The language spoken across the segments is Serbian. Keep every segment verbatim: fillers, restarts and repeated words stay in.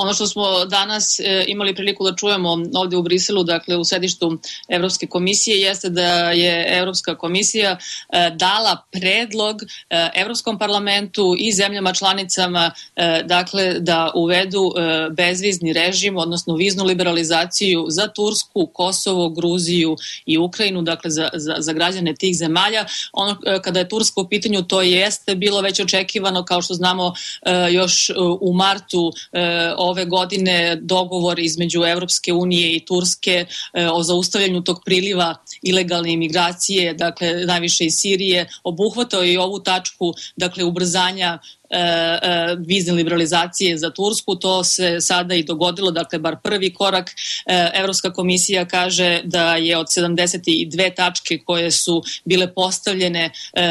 Ono što smo danas imali priliku da čujemo ovde u Briselu, dakle u sedištu Evropske komisije, jeste da je Evropska komisija dala predlog Evropskom parlamentu i zemljama članicama, dakle da uvedu bezvizni režim, odnosno viznu liberalizaciju za Tursku, Kosovo, Gruziju i Ukrajinu, dakle za, za, za građane tih zemalja. Ono, kada je Turska u pitanju, to jeste bilo već očekivano, kao što znamo još u martu ove godine dogovor između Evropske unije i Turske o zaustavljanju tog priliva ilegalne imigracije, dakle najviše iz Sirije, obuhvatao i ovu tačku, dakle ubrzanja vizne liberalizacije za Tursku. To se sada i dogodilo, dakle bar prvi korak. Evropska komisija kaže da je od sedamdeset dve tačke koje su bile postavljene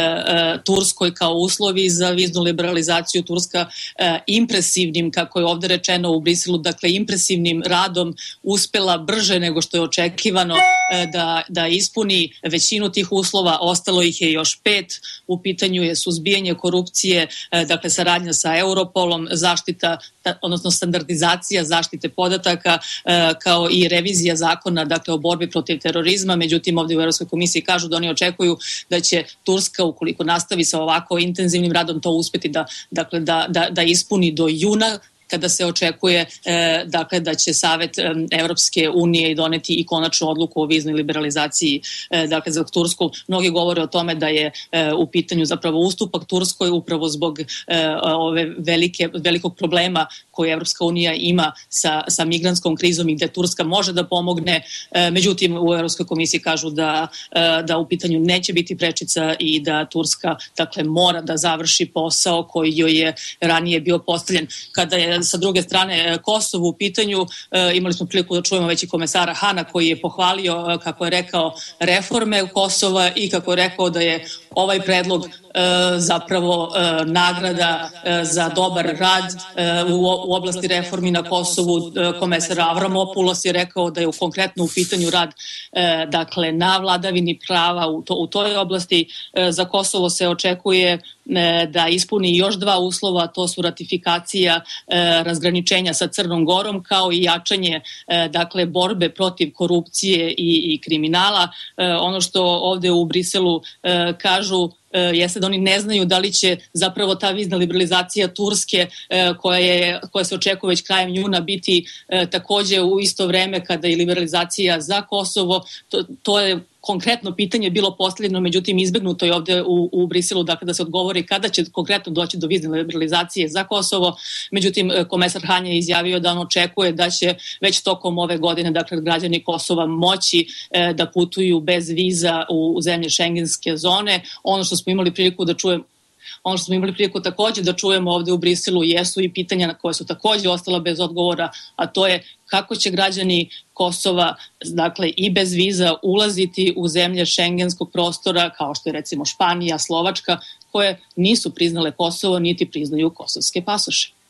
Turskoj kao uslovi za viznu liberalizaciju, Turska impresivnim, kako je ovde rečeno u Briselu, dakle impresivnim radom uspela brže nego što je očekivano da, da ispuni većinu tih uslova. Ostalo ih je još pet. U pitanju je suzbijanje korupcije, dakle saradnja sa Europolom, zaštita, odnosno standardizacija zaštite podataka, kao i revizija zakona, dakle o borbi protiv terorizma. Međutim, ovdje u Evropskoj komisiji kažu da oni očekuju da će Turska, ukoliko nastavi sa ovako intenzivnim radom, to uspeti da, dakle, da, da, da ispuni do juna, kada se očekuje e, dakle, da će Savet e, Evropske unije doneti i konačnu odluku o viznoj liberalizaciji e, dakle, za Tursku. Mnogi govore o tome da je e, u pitanju zapravo ustupak Turskoj upravo zbog e, ove velike, velikog problema koje Evropska unija ima sa, sa migrantskom krizom i gde Turska može da pomogne. E, međutim, u Evropskoj komisiji kažu da, e, da u pitanju neće biti prečica i da Turska dakle, mora da završi posao koji joj je ranije bio postavljen. Kada je sa druge strane Kosovo u pitanju, imali smo priliku da čujemo već i komesara Hana koji je pohvalio, kako je rekao, reforme Kosova i kako je rekao da je ovaj predlog zapravo nagrada za dobar rad u oblasti reformi na Kosovu. Komesar Avramopoulos je rekao da je konkretno u pitanju rad dakle na vladavini prava u, to, u toj oblasti. Za Kosovo se očekuje da ispuni još dva uslova, to su ratifikacija razgraničenja sa Crnom Gorom kao i jačanje dakle borbe protiv korupcije i, i kriminala. Ono što ovde u Briselu kažu jeste da oni ne znaju da li će zapravo ta vizna liberalizacija Turske koja, je, koja se očekuje već krajem juna biti takođe u isto vreme kada je liberalizacija za Kosovo. To, to je konkretno pitanje bilo postavljeno, međutim izbegnuto je ovde u, u Briselu, dakle da se odgovori kada će konkretno doći do vizne liberalizacije za Kosovo. Međutim, komesar Han je izjavio da on očekuje da će već tokom ove godine, dakle građani Kosova moći e, da putuju bez viza u, u zemlje šengenske zone. Ono što smo imali priliku da čujemo Ono što smo imali priliku takođe da čujemo ovde u Briselu jesu i pitanja na koje su takođe ostala bez odgovora, a to je kako će građani Kosova, dakle i bez viza, ulaziti u zemlje šengenskog prostora, kao što je recimo Španija, Slovačka, koje nisu priznale Kosovo niti priznaju kosovske pasoše.